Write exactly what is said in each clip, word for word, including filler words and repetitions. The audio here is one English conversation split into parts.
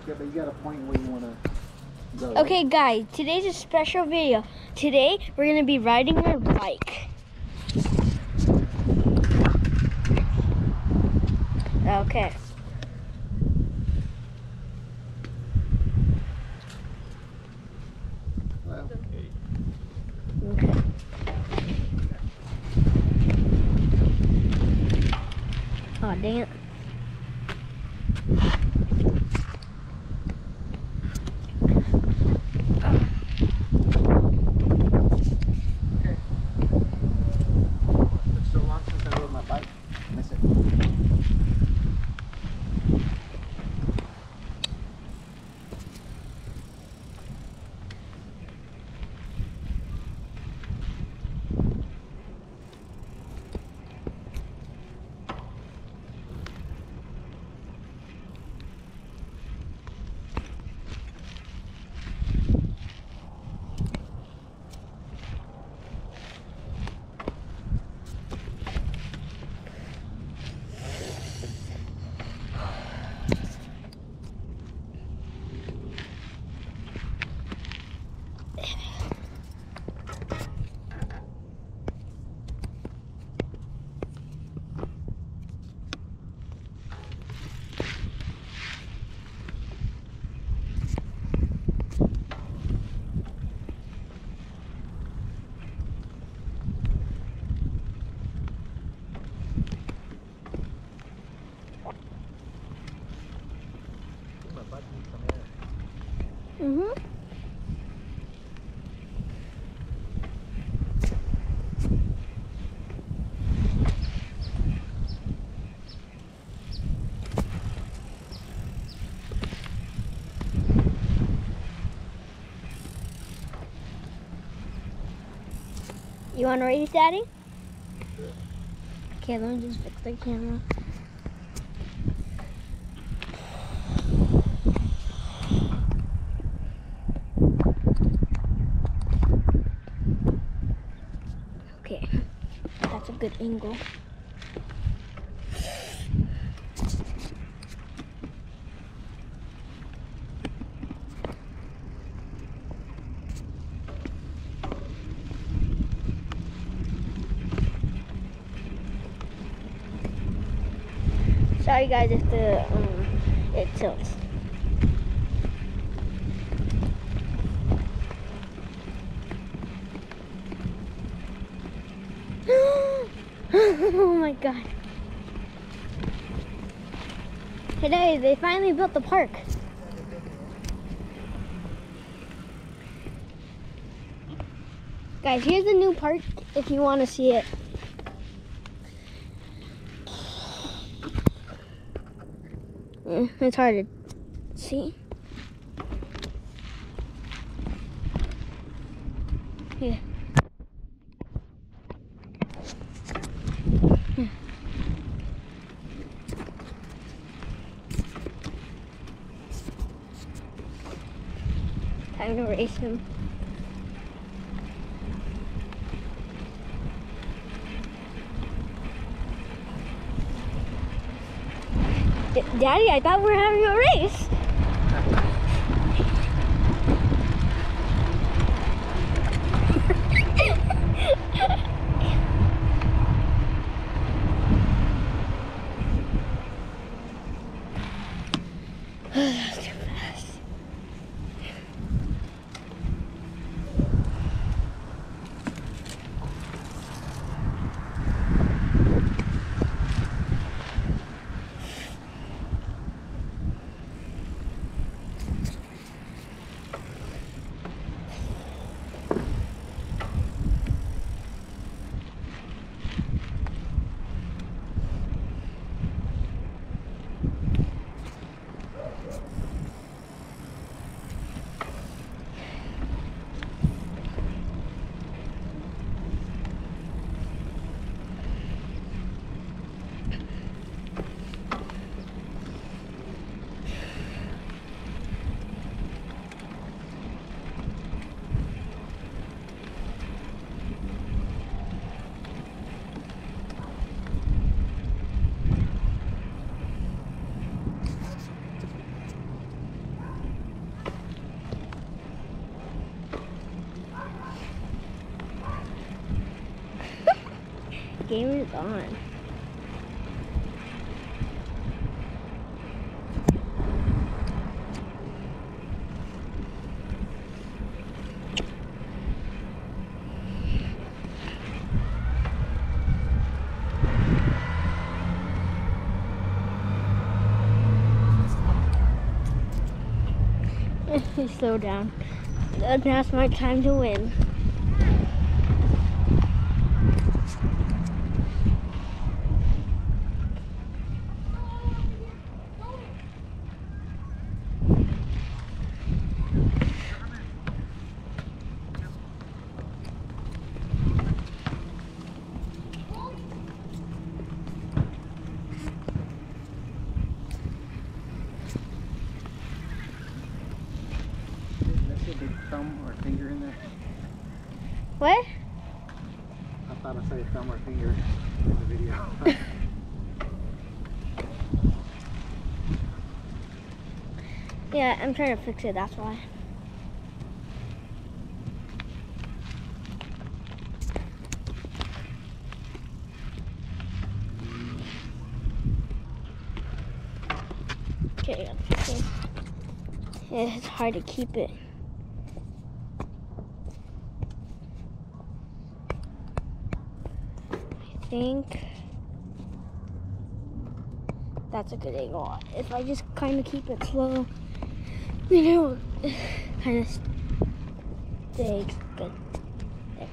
Yeah, but you got a point where you want to go. Okay, guys, today's a special video. Today, we're going to be riding our bike. Okay. Well, Okay. Oh, dang it. it's so long since I rode my bike. I miss it. My bike needs some air. Mm-hmm. You want to race, Daddy? Okay, let me just fix the camera. Okay, that's a good angle. Sorry guys if the um it tilts. Oh my god. Today they finally built the park. Guys, here's the new park if you want to see it. Eh, It's hard to see. Yeah. Yeah. Time to race him. D- Daddy, I thought we were having a race. That's too fast. game is on. Slow down. Now's my time to win. Thumb or finger in there? What? I thought I saw your thumb or finger in the video. Yeah, I'm trying to fix it, that's why. Okay, I gotta fix it. Yeah, it's hard to keep it. I think that's a good angle. If I just kind of keep it slow, you know, kind of stay good. There.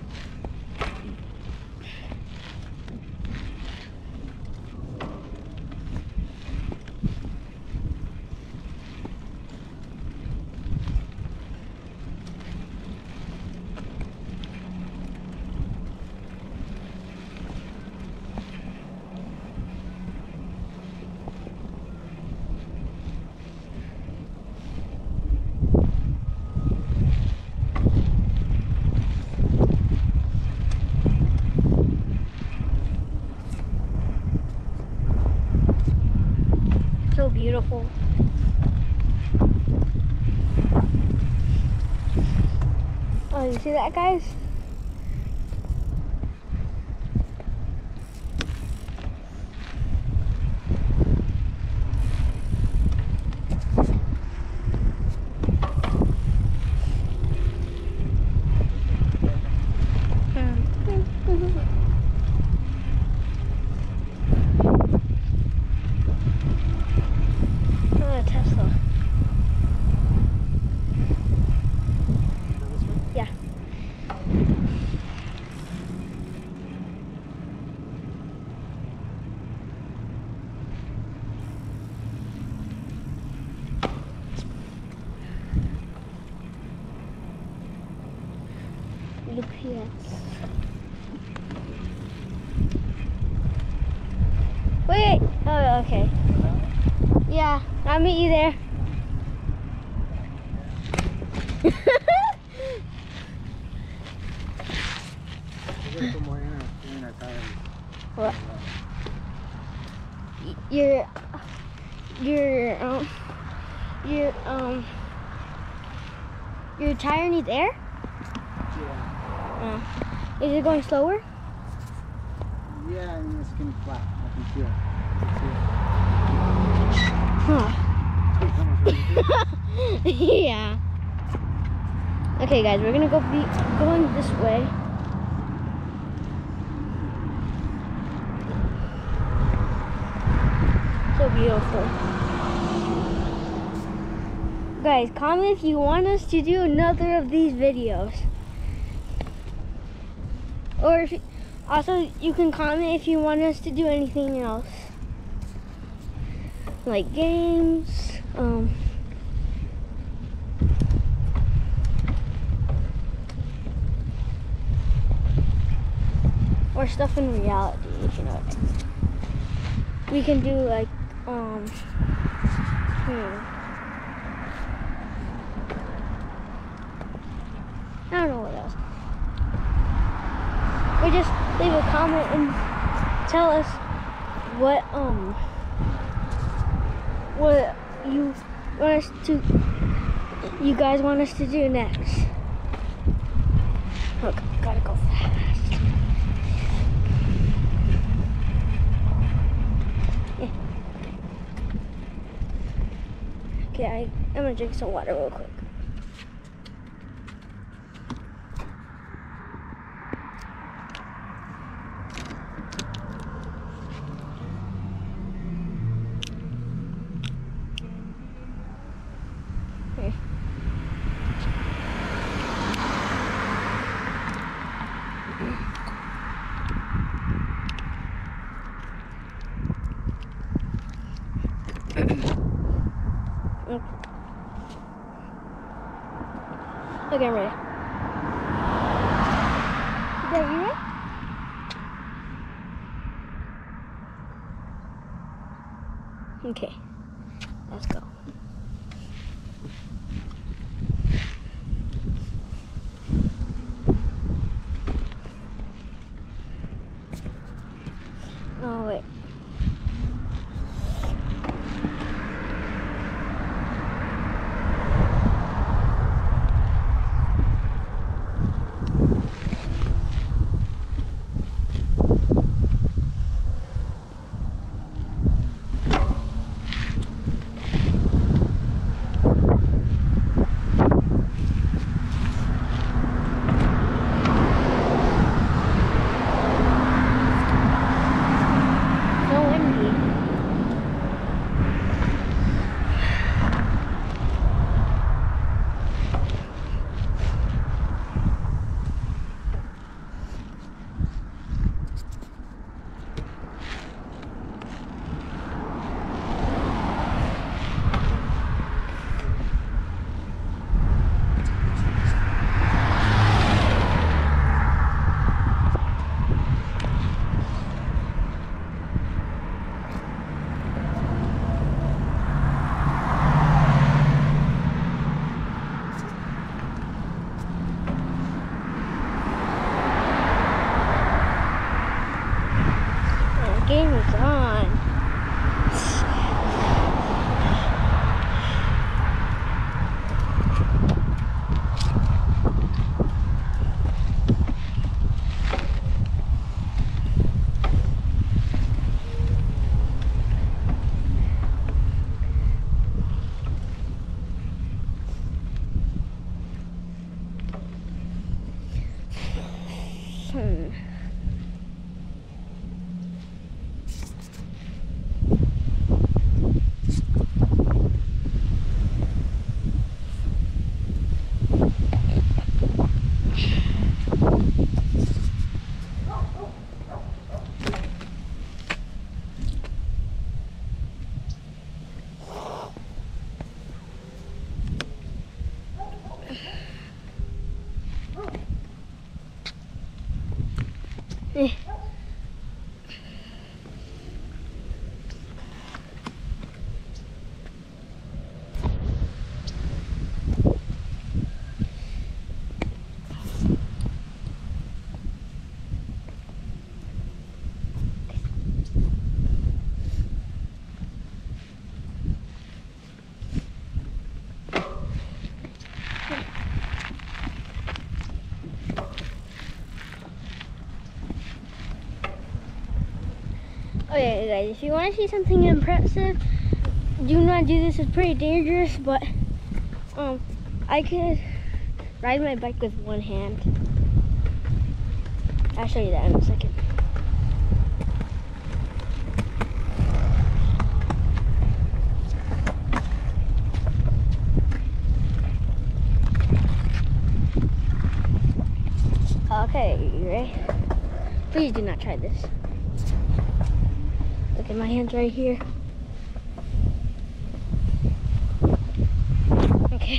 So beautiful. Oh, you see that, guys? U P S. Wait! Oh, okay. Yeah, I'll meet you there. You gotta put more in our, in our tires. What? Your, your, um, your, um, your tire needs air? Yeah. Uh, is it going slower? Yeah, and it's getting flat. I can feel it. Huh. Yeah. Okay, guys, we're gonna go be going this way. So beautiful. Guys, comment if you want us to do another of these videos. Or if you, also you can comment if you want us to do anything else. Like games, um or stuff in reality, if you know what I mean. We can do like um hmm. I don't know what else. Or just leave a comment and tell us what um what you want us to you guys want us to do next. Look, gotta go fast. Okay, I, I'm gonna drink some water real quick. Here. Okay, I'm ready. Is that you ready? Okay, let's go. Oh, wait. So windy. The game is on. Hmm. Eh. Okay, guys, if you want to see something impressive, do not do this. It's pretty dangerous, but um, I could ride my bike with one hand. I'll show you that in a second. Okay, you ready? Please do not try this. Look at my hands right here. Okay.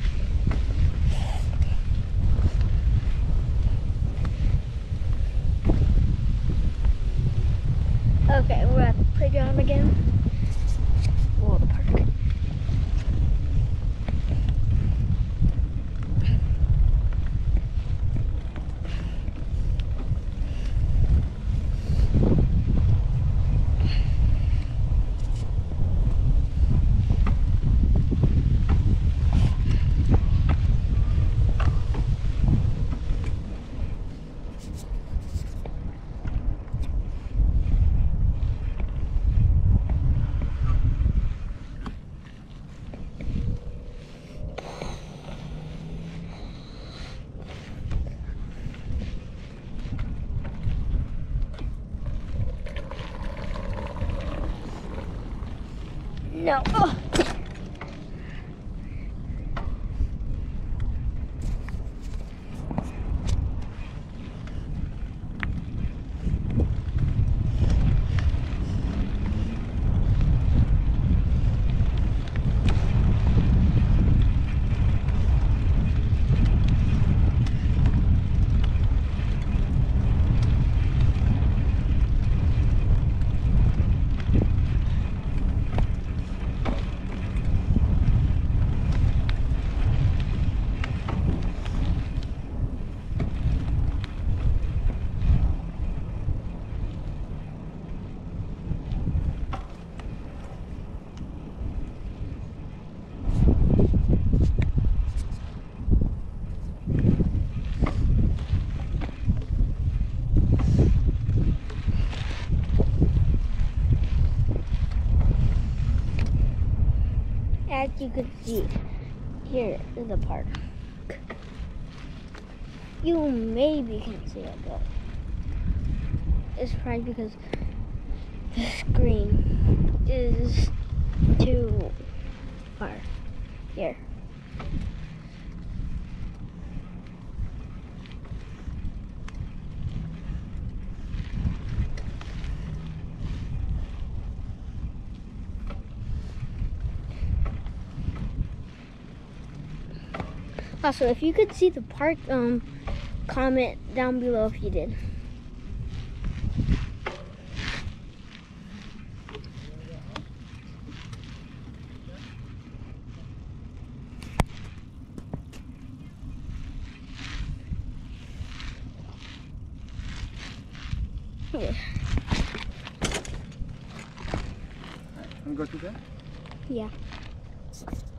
Okay, we're at the playground again. Well, the park. No. Oh. As you can see, here is a park. You maybe can see it, but it's probably because the screen is too far. Here. Also, if you could see the park, um, comment down below if you did. Yeah. Alright, wanna go through there? Yeah.